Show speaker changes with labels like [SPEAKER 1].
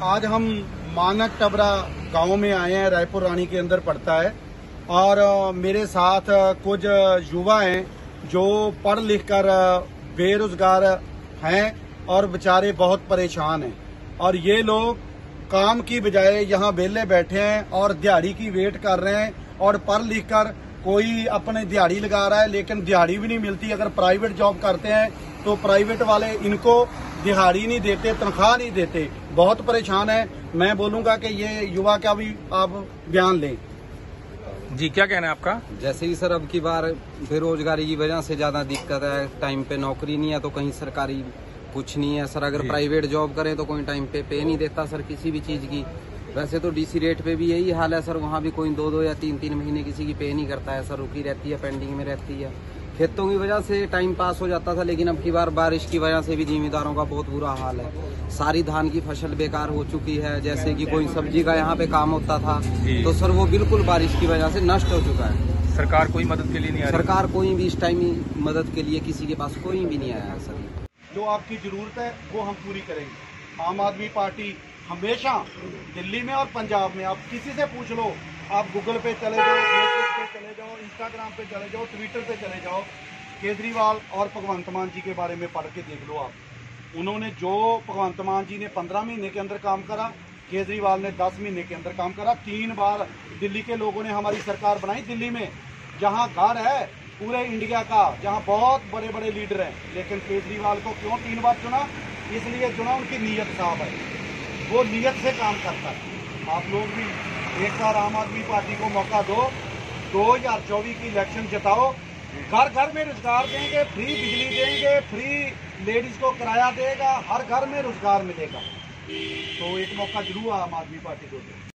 [SPEAKER 1] आज हम मानक टबरा गांव में आए हैं, रायपुर रानी के अंदर पड़ता है। और मेरे साथ कुछ युवा हैं जो पढ़ लिख कर बेरोजगार हैं और बेचारे बहुत परेशान हैं। और ये लोग काम की बजाय यहाँ वेले बैठे हैं और दिहाड़ी की वेट कर रहे हैं। और पढ़ लिख कर कोई अपने दिहाड़ी लगा रहा है, लेकिन दिहाड़ी भी नहीं मिलती। अगर प्राइवेट जॉब करते हैं तो प्राइवेट वाले इनको दिहाड़ी नहीं देते, तनख्वाह नहीं देते, बहुत परेशान है। मैं बोलूंगा कि ये युवा का भी आप बयान लें।
[SPEAKER 2] जी, क्या कहना है आपका?
[SPEAKER 3] जैसे ही सर अब की बार बेरोजगारी की वजह से ज्यादा दिक्कत है, टाइम पे नौकरी नहीं है तो कहीं सरकारी कुछ नहीं है सर। अगर प्राइवेट जॉब करें तो कोई टाइम पे नहीं देता सर किसी भी चीज की। वैसे तो डीसी रेट पे भी यही हाल है सर, वहाँ भी कोई 2 या 3 महीने किसी की पे नहीं करता है सर, रुकी रहती है, पेंडिंग में रहती है। खेतों की वजह से टाइम पास हो जाता था, लेकिन अब की बार बारिश की वजह से भी जिम्मेदारों का बहुत बुरा हाल है। सारी धान की फसल बेकार हो चुकी है। जैसे कि कोई सब्जी का यहाँ पे काम होता था तो सर वो बिल्कुल बारिश की वजह से नष्ट हो चुका है।
[SPEAKER 2] सरकार कोई मदद के लिए नहीं आ रही?
[SPEAKER 3] सरकार कोई भी इस टाइम मदद के लिए किसी के पास कोई भी नहीं आया है सर।
[SPEAKER 1] जो आपकी जरूरत है वो हम पूरी करेंगे। आम आदमी पार्टी हमेशा दिल्ली में और पंजाब में, आप किसी से पूछ लो, आप गूगल पे चले जाओ, फेसबुक पे चले जाओ, इंस्टाग्राम पे चले जाओ, ट्विटर पे चले जाओ, केजरीवाल और भगवंत मान जी के बारे में पढ़ के देख लो आप। उन्होंने जो भगवंत मान जी ने 15 महीने के अंदर काम करा, केजरीवाल ने 10 महीने के अंदर काम करा। 3 बार दिल्ली के लोगों ने हमारी सरकार बनाई। दिल्ली में जहाँ घर है पूरे इंडिया का, जहाँ बहुत बड़े बड़े लीडर हैं, लेकिन केजरीवाल को क्यों 3 बार चुना? इसलिए चुना उनकी नीयत साफ है, वो नीयत से काम करता है। आप लोग भी एक बार आम आदमी पार्टी को मौका दो, 2024 की इलेक्शन जिताओ। घर घर में रोजगार देंगे, फ्री बिजली देंगे, फ्री लेडीज को किराया देगा, हर घर में रोजगार मिलेगा। तो एक मौका जरूर आम आदमी पार्टी को दो।